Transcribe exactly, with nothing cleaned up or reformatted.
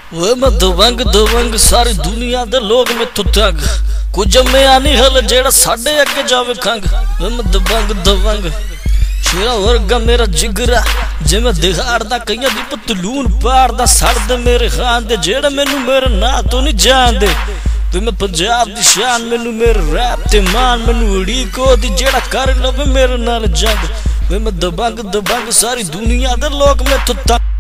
वे मैं दबंग दबंग सारी दुनिया दे लोग मैथों तंग कुछ जम्मिया नहीं हल जेड़ा साडे अगे जावे खंग। वे मैं दबंग दबंग शेरा वर्गा मेरा जिगरा जे मैं दिहाड़दा कईयां दी पतलून पाड़दा सड़दे मेरे खान दे जेड़ा मैनू मेरे नां तो नहीं जानदे। वे मैं पंजाब दी शान मैनू मेरे रैप ते मान मैनू उड़ीक ओदी जेड़ा कर लवे मेरे नाल जंग। वे मैं दबंग दबंग सारी दुनिया दे लोग मैथों तंग।